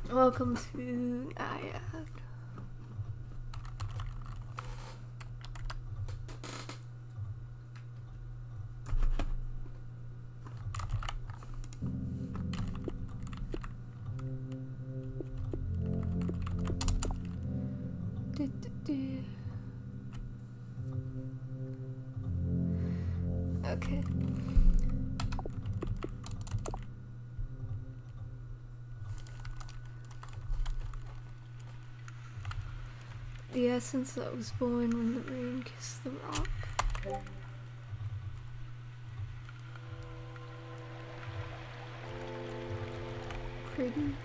Welcome to Naiad. Okay. The essence that was born when the rain kissed the rock. Pretty.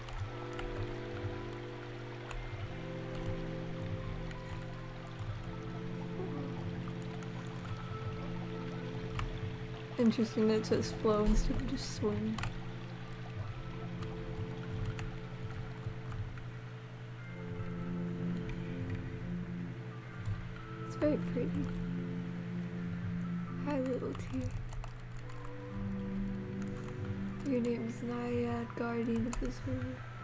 Interesting that it says flow instead of just swim. It's very pretty. Hi, little tear. Your name is Naiad, guardian of this river.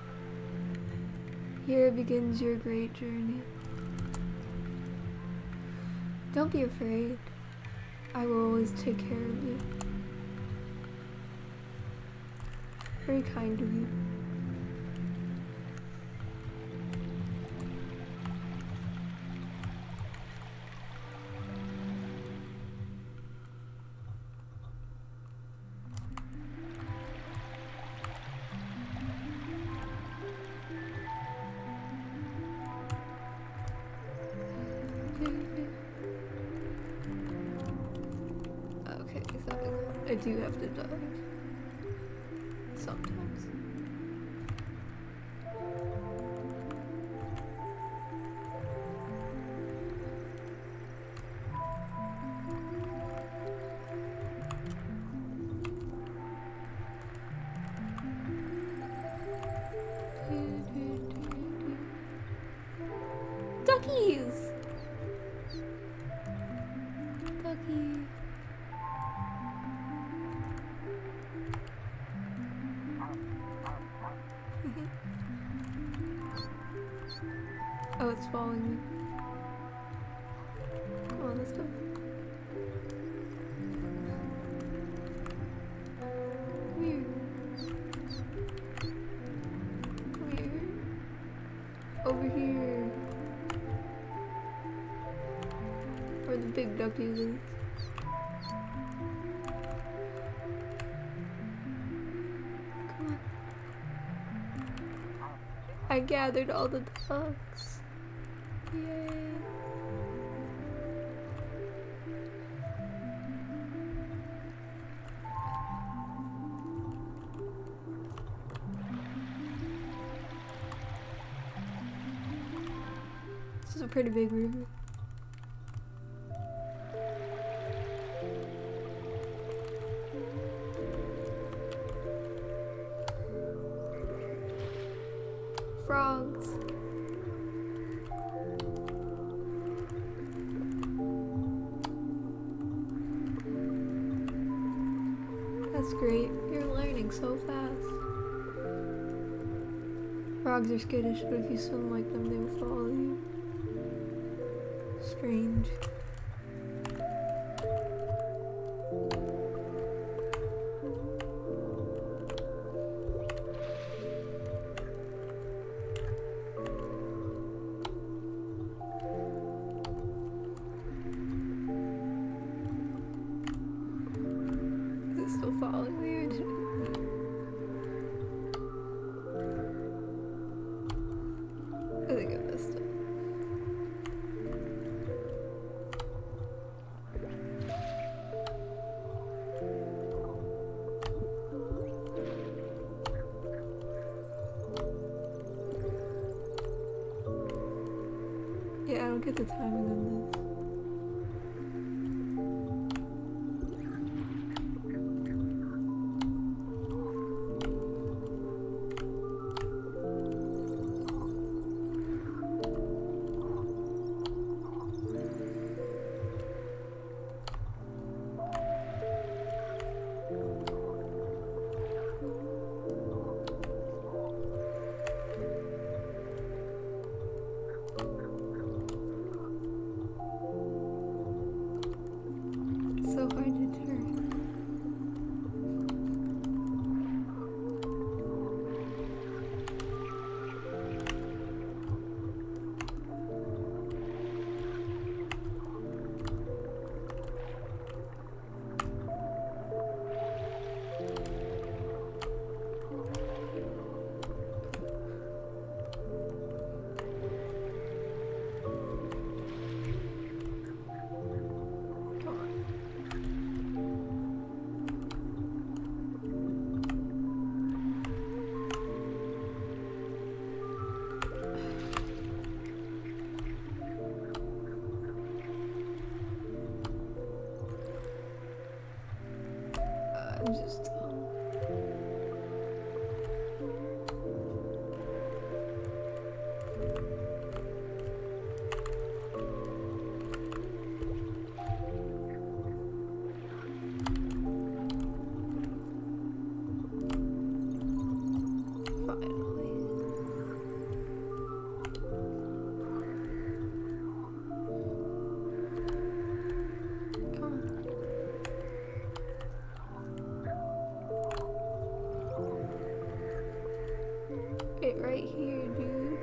Here begins your great journey. Don't be afraid. I will always take care of you. Very kind of you. I do have to dive. Sometimes. Duckies! Ducky. Oh, it's following me. Come on, let's go. Come here. Come here. Over here. Where the big duckies is. Come on. I gathered all the ducks. Yay. This is a pretty big river. Frogs. That's great. You're learning so fast. Frogs are skittish, but if you swim like them, they will follow you. Strange. Still following me. I think I messed up. Yeah, I don't get the timing on this. I'm just it right here, dude.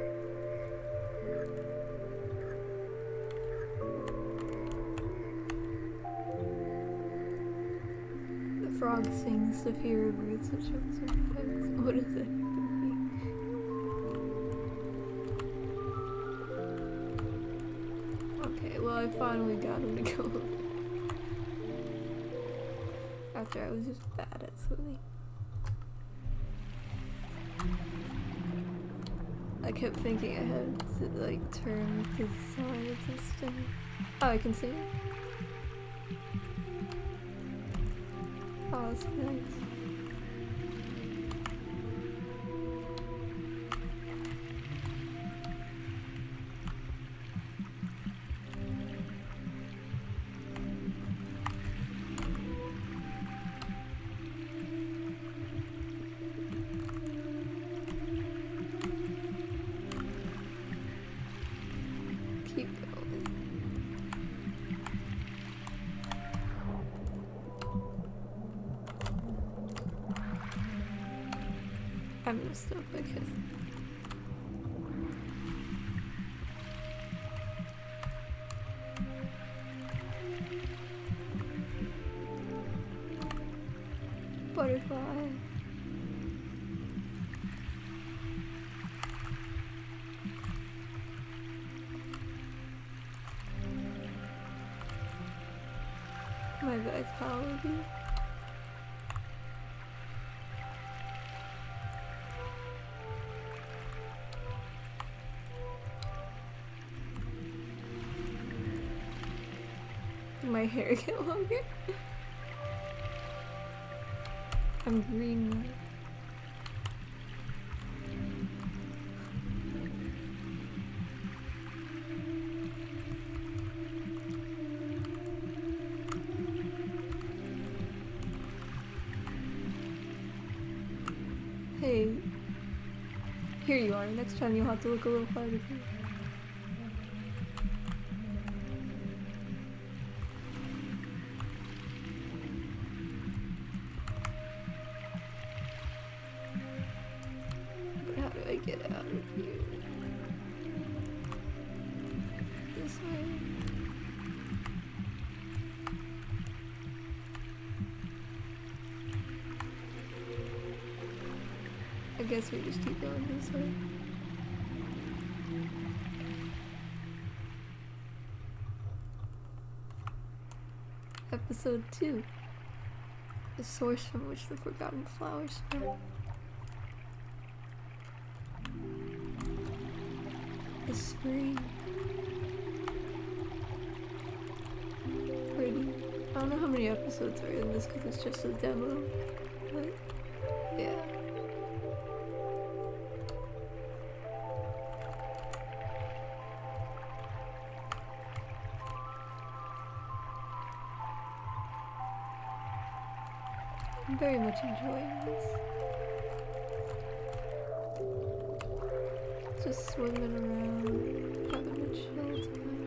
The frog sings the fear of roots which shows sometimes. What is it? Okay, well I finally got him to go. After I was just bad at swimming. I kept thinking I had to like turn to the sides and stuff. Oh, I can see it. Oh, that's nice. Keep going. I'm gonna stop because butterfly. My vitality. Did my hair get longer? I'm green now. Hey, here you are. Next time you'll have to look a little farther for me. But how do I get out of here? This way. I guess we just keep going this way. Episode 2. The source from which the forgotten flowers sprout. The spring. Pretty. I don't know how many episodes are in this because it's just a demo. But, yeah. I'm very much enjoying this. Just swimming around, having a chill time.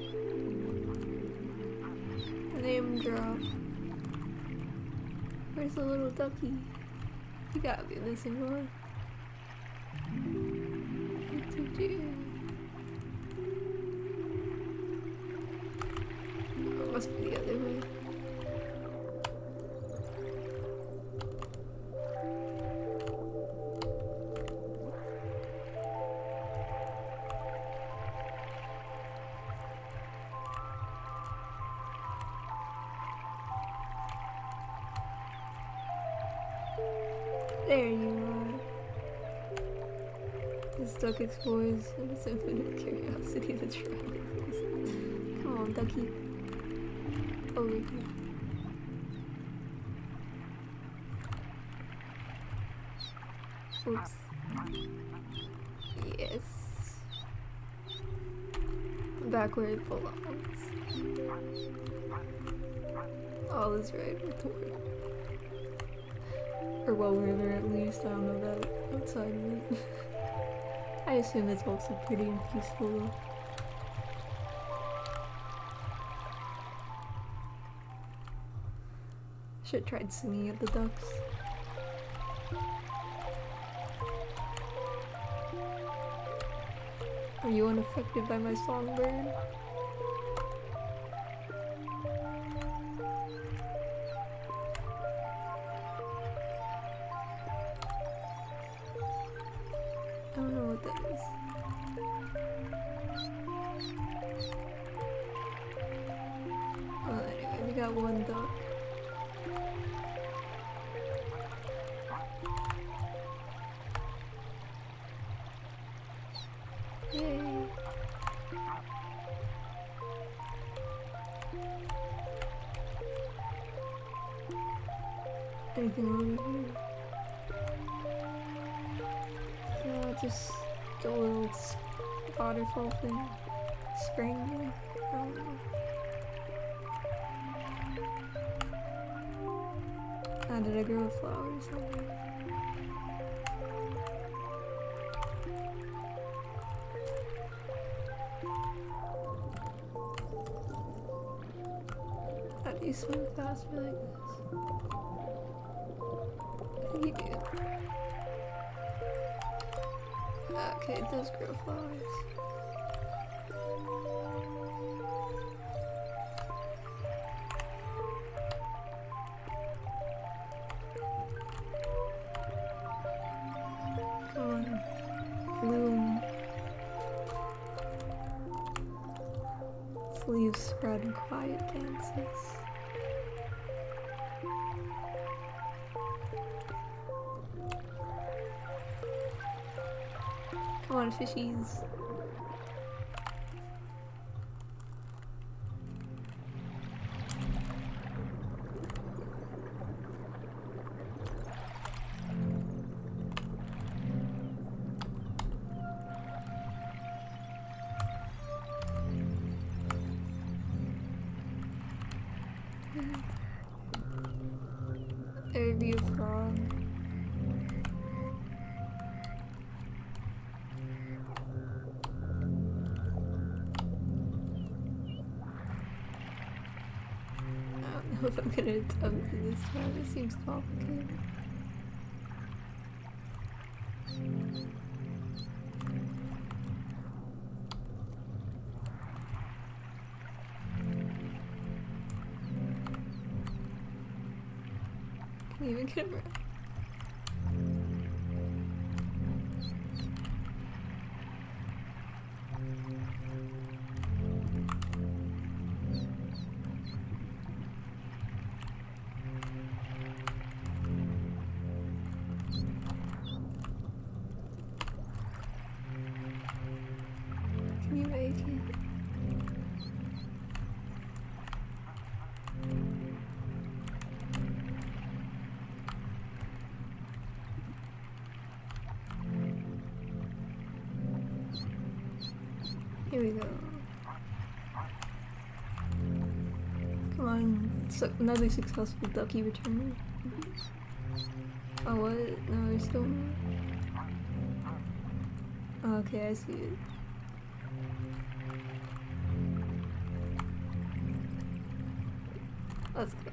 Name drop. Where's the little ducky? You gotta be missing one. What to do? Oh, it must be the other way. There you are. This duck explores its infinite curiosity to try this. Come on, ducky. Over here. Oops. Yes. Back where it belongs. All is right with the world. Or well, wherever at least, I don't know that outside of it. I assume it's also pretty and peaceful though. Should've tried singing at the ducks. Are you unaffected by my songbird? I don't know what that is. Well, anyway, we got one duck. Yay! Anything over here? Just the little waterfall thing. Spring. I don't know. Did I grow a flower or something? How do you swim faster like this? I think you do. Okay, it does grow flowers. Come on. Bloom. Leaves spread in quiet dances. Come on, fishies. There'd be a frog. I don't know if I'm gonna attempt it this time. It seems complicated. Can you even get him right? Can you make it? Here we go. Come on, so another successful ducky return. Oh what? No, there's still more. Oh, okay, I see it. Let's go.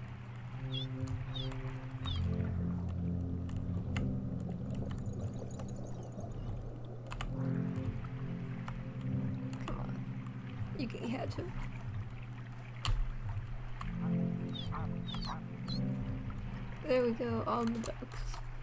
Come on. You can catch him. There we go, all the ducks.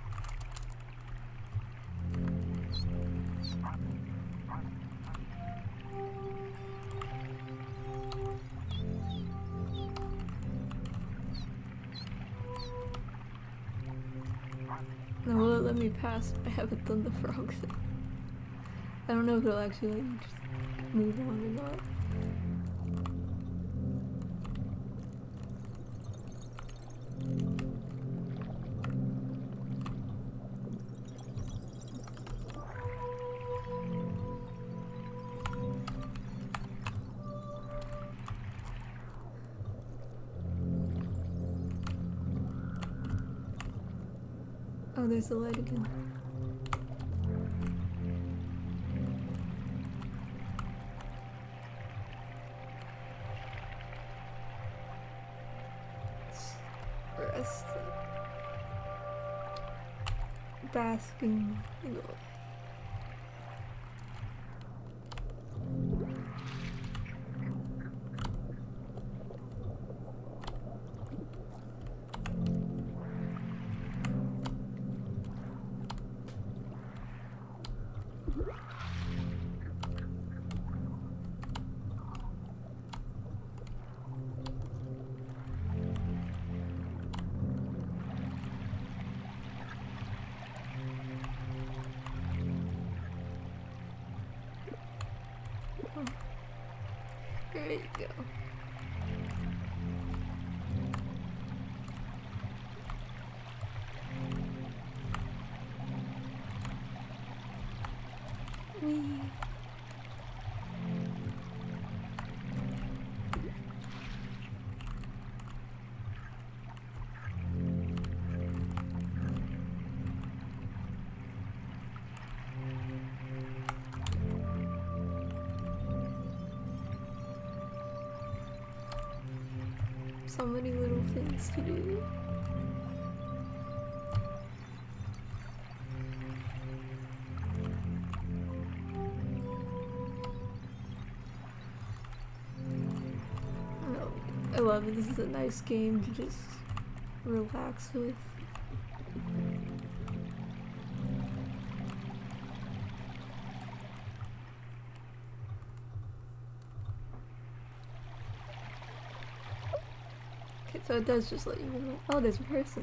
Now will it let me pass? I haven't done the frog thing. I don't know if it'll actually let me just move on or not. there's the light again. Rest. Basking in the light. There you go. Whee. So many little things to do. Oh, I love it. This is a nice game to just relax with. Okay, so it does just let you know. Oh, there's a person.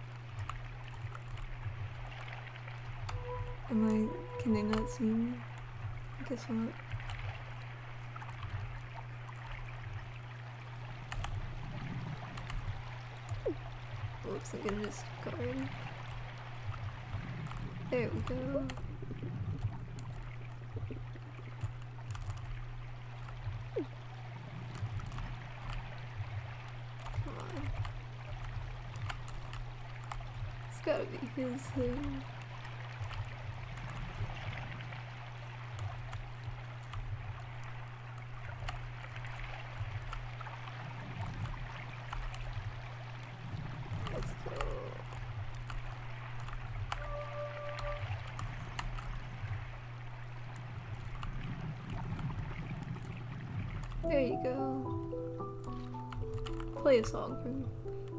Can they not see me? I guess not. Looks like it just guard. There we go. Come on. It's gotta be his thing. Let's go. There you go. Play a song for me.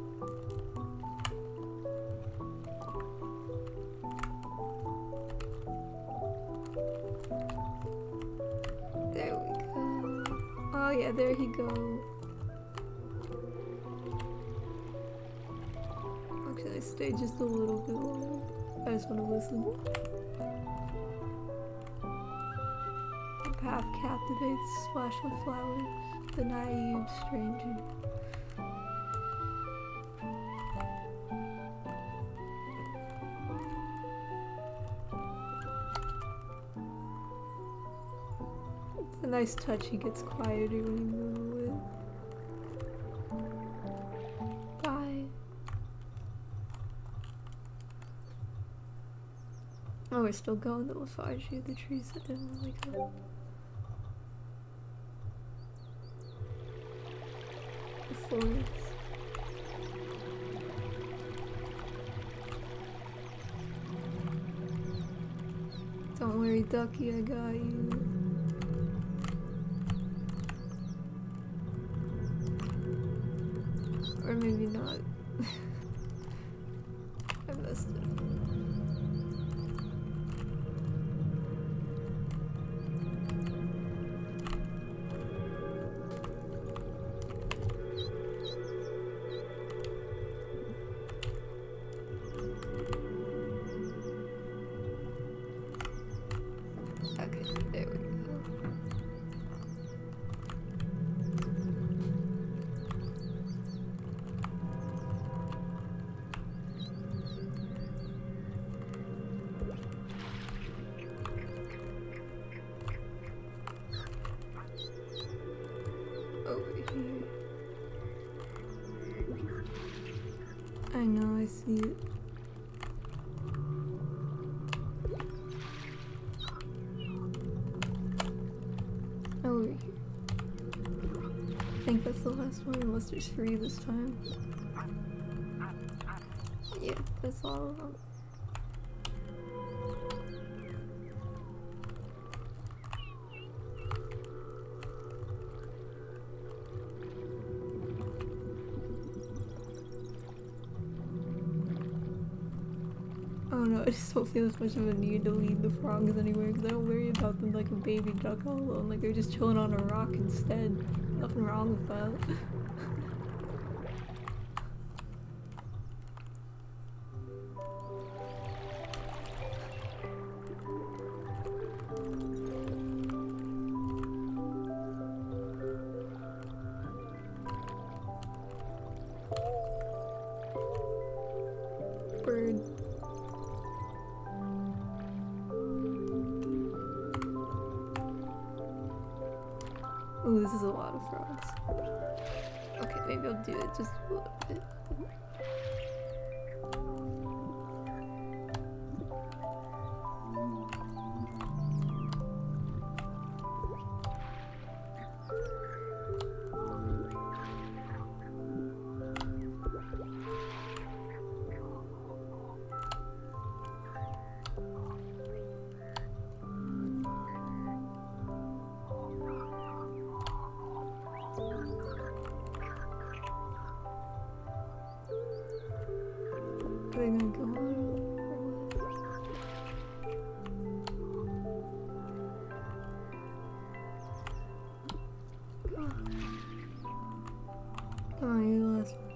There we go. Oh yeah, there he goes. Actually, stay just a little bit longer. I just want to listen. The path captivates, splash with flowers, the naive stranger. It's a nice touch. He gets quieter when you move away. Bye. Oh, we're still going to lethargy, the trees that didn't really go. The forest. Don't worry, Ducky, I got you. Or maybe not. I messed it up. Okay, there we go. Over here. I know, I see it. Over here. I think that's the last one, unless there's 3 this time. Yeah, that's all of them. Oh no, I just don't feel as much of a need to lead the frogs anywhere because I don't worry about them like a baby duck all alone. Like they're just chilling on a rock instead. Nothing wrong with that. Bird. Ooh, this is a lot of frogs. Okay, maybe I'll do it just a little bit. Are they gonna go on? Come on, you're the last one.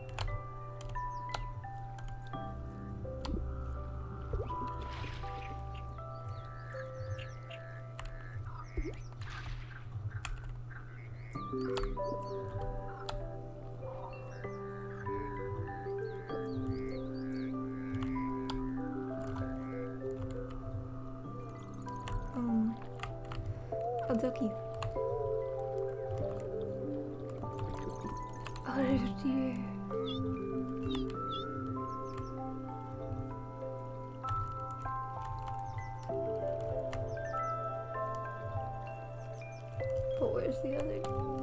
A ducky. Oh dear. But where's the other?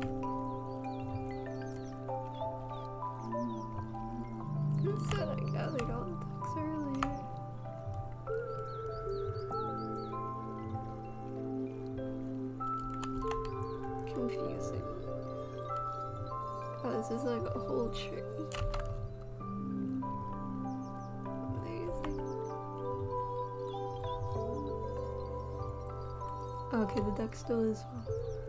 Who said I gathered all the ducks earlier? Confusing. Oh, this is like a whole tree. Amazing. Okay, the duck still is well.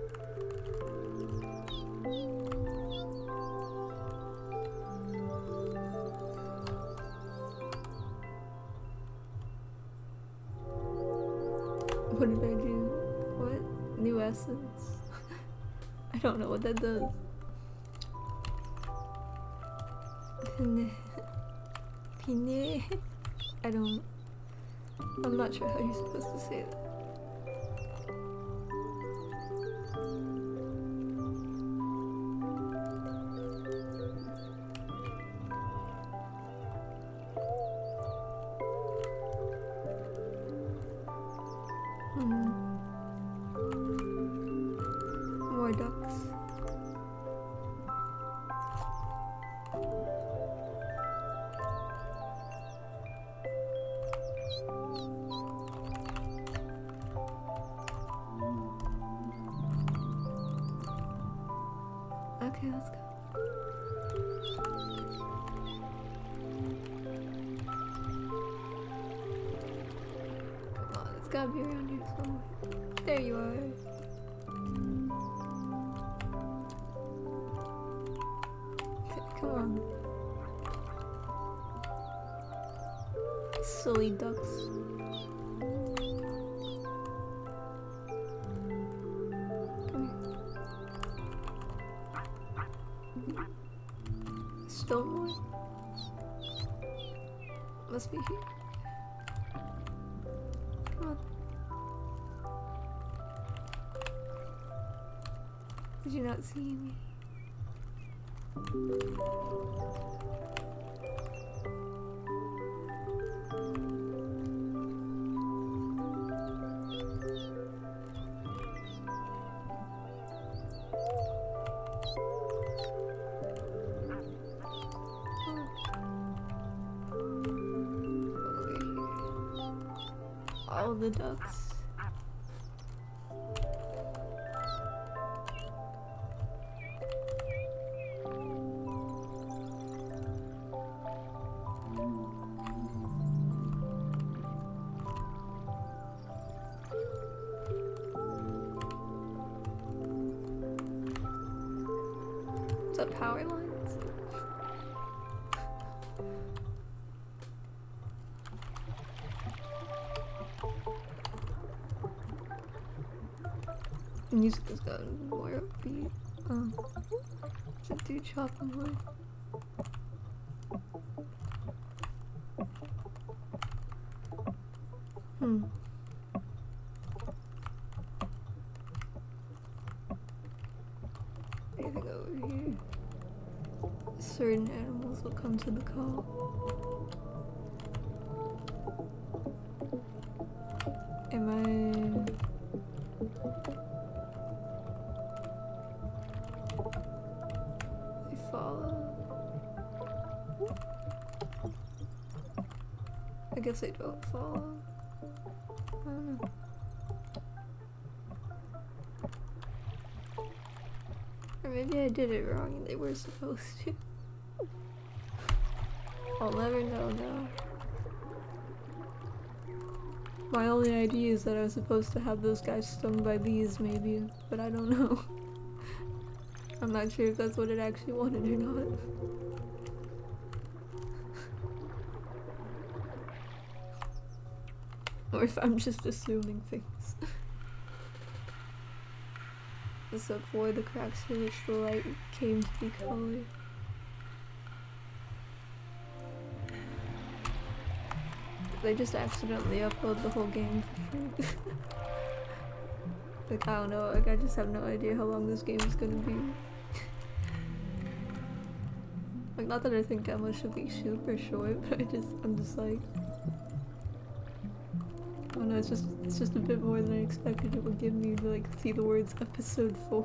What did I do? What? New essence? I don't know what that does. Pine. I'm not sure how you're supposed to say that. More ducks. Okay, let's go. Come on, it's gotta be around here somewhere. There you are. Come on. Silly ducks. Come here. Still more? Must be here. Come on. Did you not see me? the ducks. Is that power lines? Music has gotten more upbeat. Should do chopping wood. Anything over here? Certain animals will come to the call. Am I... I guess I don't follow. I don't know. Or maybe I did it wrong and they were supposed to. I'll never know now. My only idea is that I was supposed to have those guys stung by bees maybe, but I don't know. I'm not sure if that's what it actually wanted or not. Or if I'm just assuming things. Except for the cracks in which the light came to be colored. They just accidentally upload the whole game for free. Like, I don't know, like I just have no idea how long this game is gonna be. Like, not that I think demos should be super short, but I'm just like... Oh no, it's just a bit more than I expected it would give me to like see the words episode 4.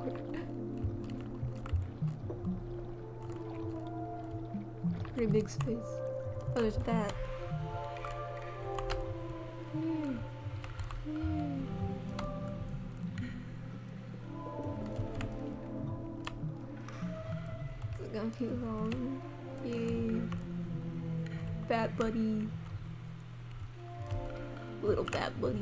Pretty big space. Oh, there's a bat. It's gonna be long. Yay. Bat buddy. Little bat buddy.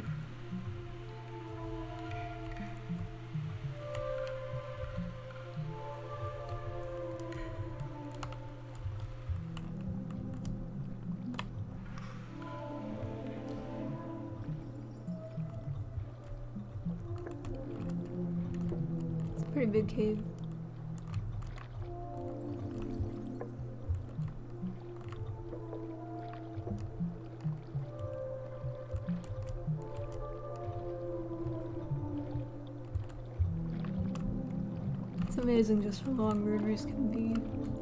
It's a pretty big cave. It's amazing just how long rivers can be.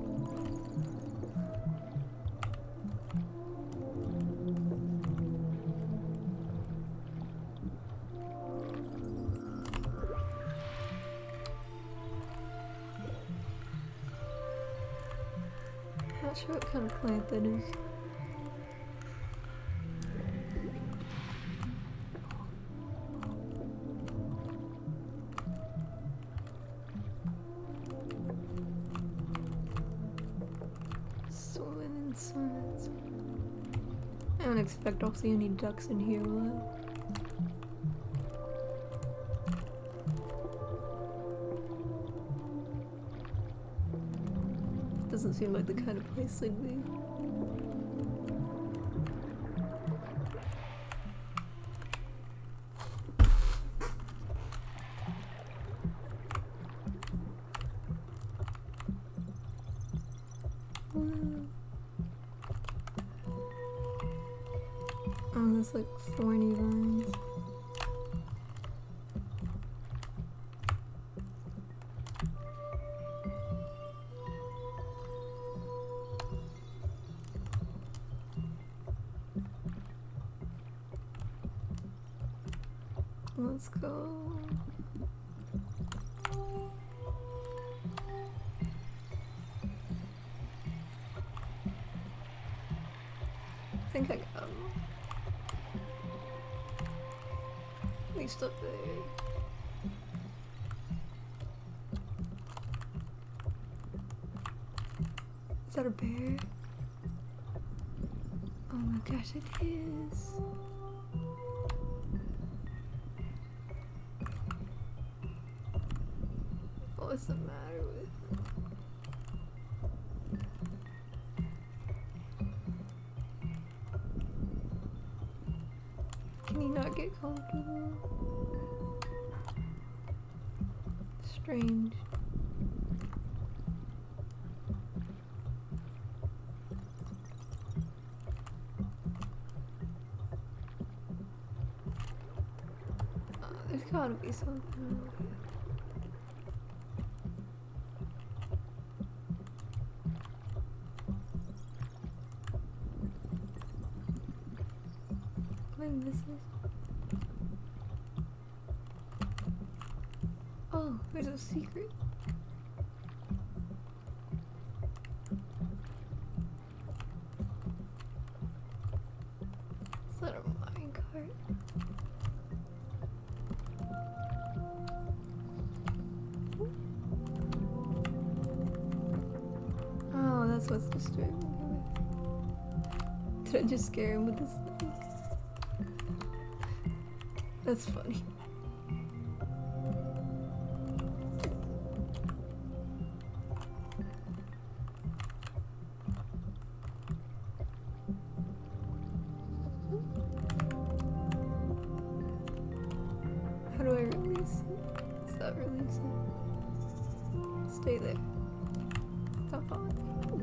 Not sure what kind of plant that is. I don't expect I'll see any ducks in here, will I? Doesn't seem like the kind of place they'd be. Oh, that's like thorny vines. Let's go. I think I got him. least up there. Is that a bear? Oh my gosh, it is. What's the matter with it? Can he not get comfortable? Strange. There's gotta be something. Maybe this is. Oh, there's a secret. Is that a minecart? Oh, that's what's disturbing me. Did I just scare him with this thing? That's funny. How do I release it? Is that release it? Stay there. Stop on.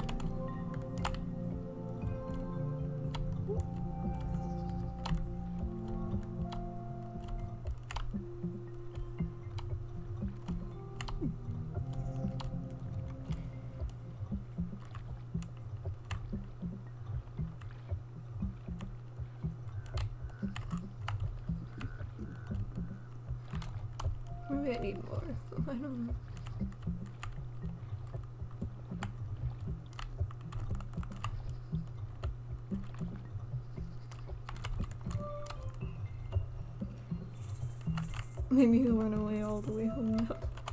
Maybe I need more. I don't know. Maybe he'll run away all the way home now.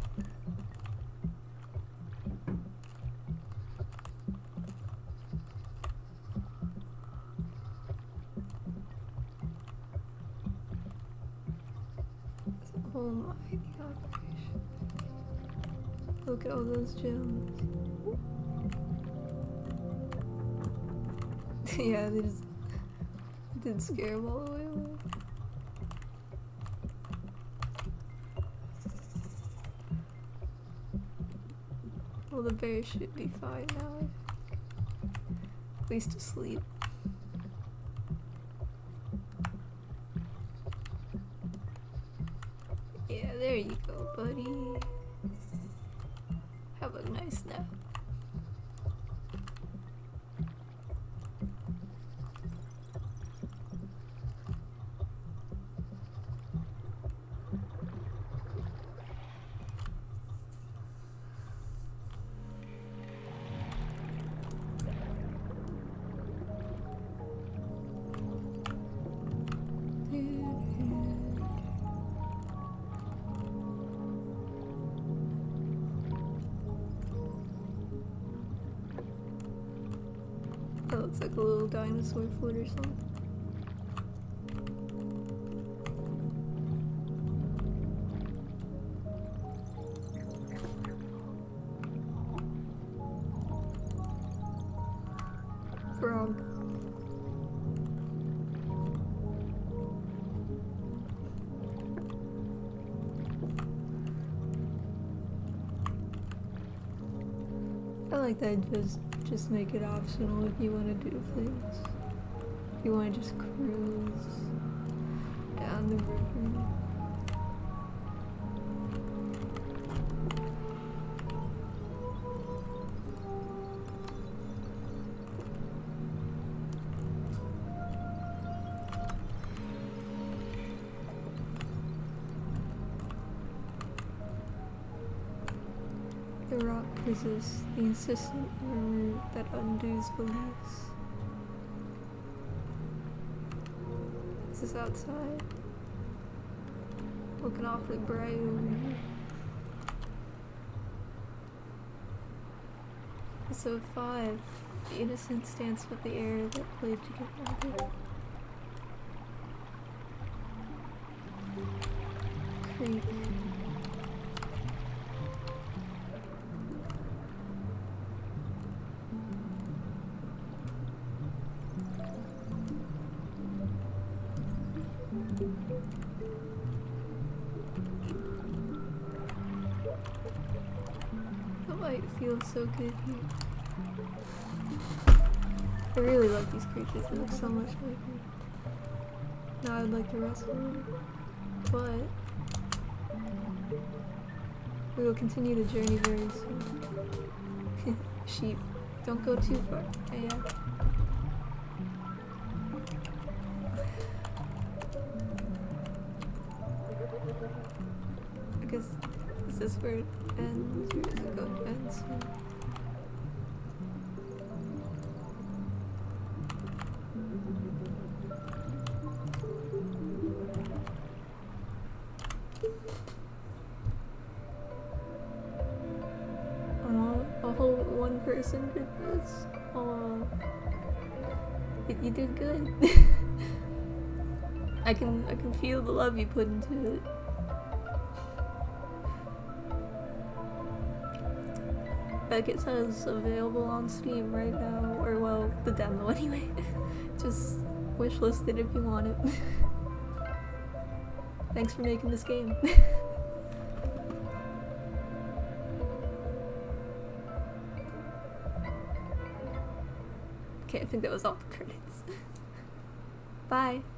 Oh my gosh. Look at all those gems. Yeah, they just didn't scare him all the way away. Well, the bear should be fine now, I think. At least asleep. Yeah, there you go, buddy. Have a nice nap. That looks like a little dinosaur foot or something. Frog. I like that just make it optional if you want to do things. If you want to just cruise down the river. The rock resists the insistent murmur that undoes beliefs. Is this outside? Looking awfully bright over here. Episode 5. The innocence dance with the air that played to get wanted. Creep. The light feels so good here. I really like these creatures, they look so much like me. Now I'd like to wrestle them, but we will continue the journey very soon. Sheep, don't go too far. Yeah. I guess, is this where it ends, or does it go to end soon? A whole one person did this. Oh, you did good. I can feel the love you put into it. Beckett says available on Steam right now, or well, the demo anyway. Just wishlist it if you want it. Thanks for making this game. Okay, I think that was all the credits. Bye.